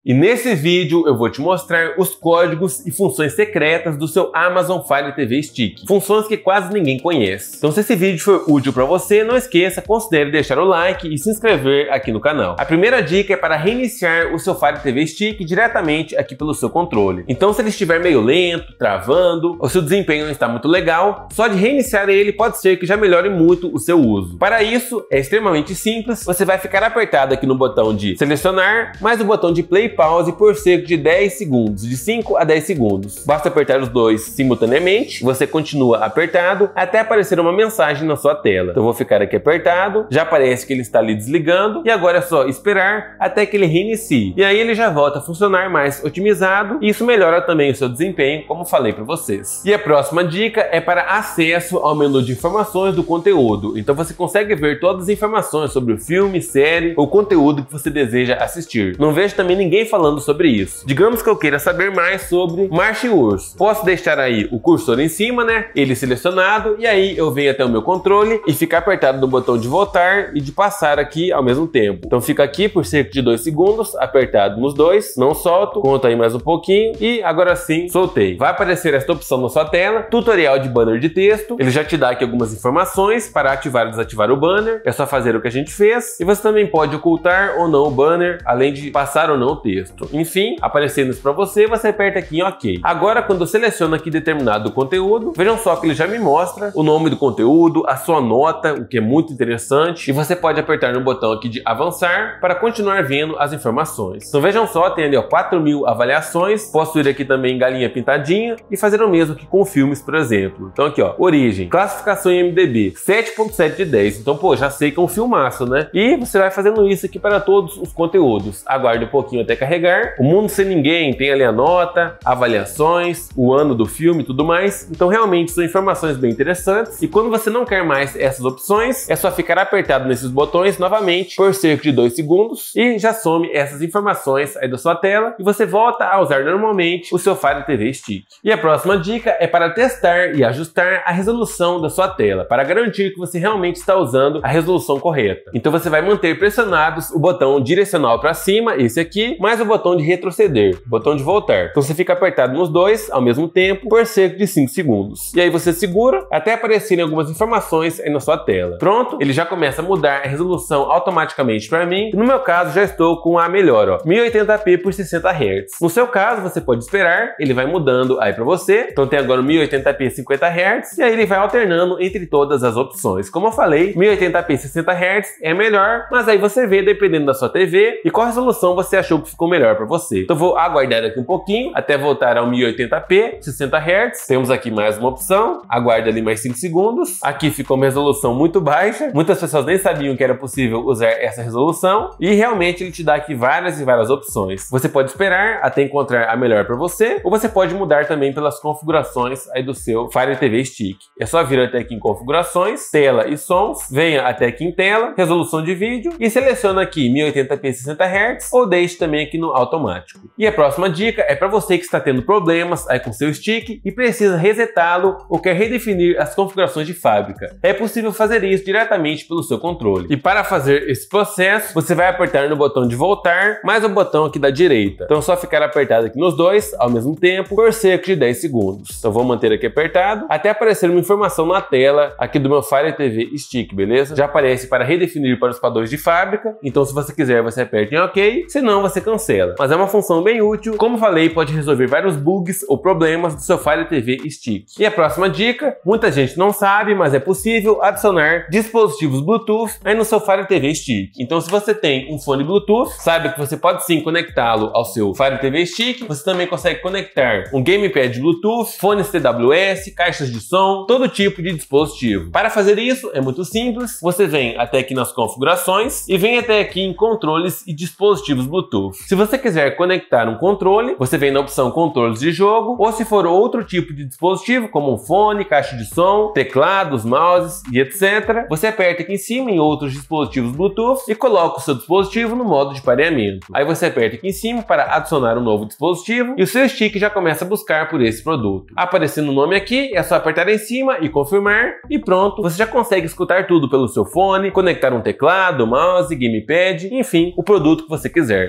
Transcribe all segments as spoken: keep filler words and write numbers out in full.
E nesse vídeo eu vou te mostrar os códigos e funções secretas do seu Amazon Fire T V Stick, funções que quase ninguém conhece. Então se esse vídeo for útil para você, não esqueça, considere deixar o like e se inscrever aqui no canal. A primeira dica é para reiniciar o seu Fire T V Stick diretamente aqui pelo seu controle. Então se ele estiver meio lento, travando, ou se o desempenho não está muito legal, só de reiniciar ele pode ser que já melhore muito o seu uso. Para isso, é extremamente simples, você vai ficar apertado aqui no botão de selecionar, mais o botão de play e pause por cerca de dez segundos, de cinco a dez segundos. Basta apertar os dois simultaneamente, você continua apertado até aparecer uma mensagem na sua tela. Então eu vou ficar aqui apertado, já aparece que ele está ali desligando, e agora é só esperar até que ele reinicie. E aí ele já volta a funcionar mais otimizado, e isso melhora também o seu desempenho, como falei para vocês. E a próxima dica é para acesso ao menu de informações do conteúdo. Então você consegue ver todas as informações sobre o filme, série ou conteúdo que você deseja assistir. Não vejo também ninguém falando sobre isso. Digamos que eu queira saber mais sobre Marcha e Urso. Posso deixar aí o cursor em cima, né? Ele selecionado, e aí eu venho até o meu controle e ficar apertado no botão de voltar e de passar aqui ao mesmo tempo. Então fica aqui por cerca de dois segundos, apertado nos dois, não solto, conta aí mais um pouquinho e agora sim soltei. Vai aparecer esta opção na sua tela, tutorial de banner de texto. Ele já te dá aqui algumas informações para ativar ou desativar o banner. É só fazer o que a gente fez, e você também pode ocultar ou não o banner, além de passar ou não o texto. Enfim, aparecendo isso para você, você aperta aqui em OK. Agora, quando eu seleciono aqui determinado conteúdo, vejam só que ele já me mostra o nome do conteúdo, a sua nota, o que é muito interessante, e você pode apertar no botão aqui de avançar para continuar vendo as informações. Então vejam só, tem ali ó, quatro mil avaliações. Posso ir aqui também em galinha pintadinha e fazer o mesmo aqui com filmes, por exemplo. Então aqui ó, origem, classificação em I M D B, sete ponto sete de dez. Então pô, já sei que é um filmaço, né? E você vai fazendo isso aqui para todos os conteúdos. Aguarde um pouquinho até carregar. O Mundo Sem Ninguém tem ali a nota, avaliações, o ano do filme e tudo mais. Então realmente são informações bem interessantes. E quando você não quer mais essas opções, é só ficar apertado nesses botões novamente por cerca de dois segundos e já some essas informações aí da sua tela e você volta a usar normalmente o seu Fire T V Stick. E a próxima dica é para testar e ajustar a resolução da sua tela, para garantir que você realmente está usando a resolução correta. Então você vai manter pressionados o botão direcional para cima, esse aqui, mais o botão de retroceder, o botão de voltar. Então você fica apertado nos dois ao mesmo tempo por cerca de cinco segundos. E aí você segura até aparecerem algumas informações aí na sua tela. Pronto, ele já começa a mudar a resolução automaticamente para mim. No meu caso já estou com a melhor, ó, mil e oitenta p por sessenta hertz. No seu caso você pode esperar, ele vai mudando aí para você. Então tem agora mil e oitenta p cinquenta hertz e aí ele vai alternando entre todas as opções. Como eu falei, mil e oitenta p sessenta hertz é melhor, mas aí você vê dependendo da sua T V e qual resolução você achou que ficou melhor para você. Então vou aguardar aqui um pouquinho até voltar ao mil e oitenta p sessenta hertz. Temos aqui mais uma opção, aguarda ali mais cinco segundos. Aqui ficou uma resolução muito baixa, muitas pessoas nem sabiam que era possível usar essa resolução e realmente ele te dá aqui várias e várias opções. Você pode esperar até encontrar a melhor para você, ou você pode mudar também pelas configurações aí do seu Fire T V Stick. É só vir até aqui em configurações, tela e sons, venha até aqui em tela, resolução de vídeo e seleciona aqui mil e oitenta p sessenta hertz ou deixe também aqui no automático. E a próxima dica é para você que está tendo problemas aí com seu stick e precisa resetá-lo ou quer redefinir as configurações de fábrica. É possível fazer isso diretamente pelo seu controle. E para fazer esse processo, você vai apertar no botão de voltar, mais o botão aqui da direita. Então é só ficar apertado aqui nos dois ao mesmo tempo por cerca de dez segundos. Então vou manter aqui apertado até aparecer uma informação na tela aqui do meu Fire T V Stick, beleza? Já aparece para redefinir para os padrões de fábrica. Então se você quiser você aperta em OK, senão você cancela. Mas é uma função bem útil, como falei, pode resolver vários bugs ou problemas do seu Fire T V Stick. E a próxima dica, muita gente não sabe, mas é possível adicionar dispositivos Bluetooth aí no seu Fire T V Stick. Então se você tem um fone Bluetooth, saiba que você pode sim conectá-lo ao seu Fire T V Stick. Você também consegue conectar um gamepad Bluetooth, fones T W S, caixas de som, todo tipo de dispositivo. Para fazer isso é muito simples, você vem até aqui nas configurações e vem até aqui em controles e dispositivos Bluetooth. Se você quiser conectar um controle, você vem na opção controles de jogo, ou se for outro tipo de dispositivo, como um fone, caixa de som, teclados, mouses e etcétera, você aperta aqui em cima em outros dispositivos Bluetooth e coloca o seu dispositivo no modo de pareamento. Aí você aperta aqui em cima para adicionar um novo dispositivo e o seu stick já começa a buscar por esse produto. Aparecendo o nome aqui, é só apertar em cima e confirmar e pronto, você já consegue escutar tudo pelo seu fone, conectar um teclado, mouse, gamepad, enfim, o produto que você quiser. Realmente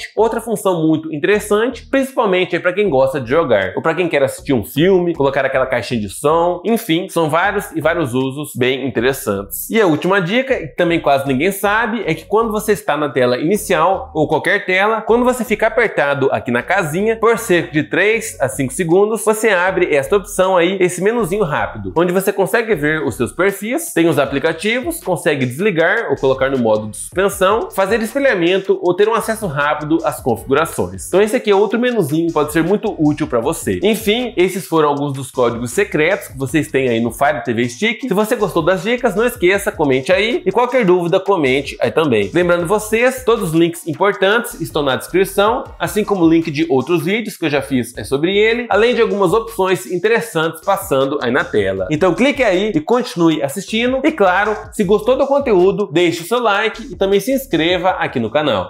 finalmente, outra função muito interessante, principalmente para quem gosta de jogar, ou para quem quer assistir um filme, colocar aquela caixinha de som, enfim, são vários e vários usos bem interessantes. E a última dica, que também quase ninguém sabe, é que quando você está na tela inicial, ou qualquer tela, quando você fica apertado aqui na casinha, por cerca de três a cinco segundos, você abre esta opção aí, esse menuzinho rápido, onde você consegue ver os seus perfis, tem os aplicativos, consegue desligar ou colocar no modo de suspensão, fazer espelhamento ou ter um acesso rápido às configurações. Então esse aqui é outro menuzinho, pode ser muito útil para você. Enfim, esses foram alguns dos códigos secretos que vocês têm aí no Fire T V Stick. Se você gostou das dicas, não esqueça, comente aí, e qualquer dúvida, comente aí também. Lembrando vocês, todos os links importantes estão na descrição, assim como o link de outros vídeos que eu já fiz sobre ele, além de algumas opções interessantes passando aí na tela. Então clique aí e continue assistindo, e claro, se gostou do conteúdo, deixe o seu like e também se inscreva aqui no canal.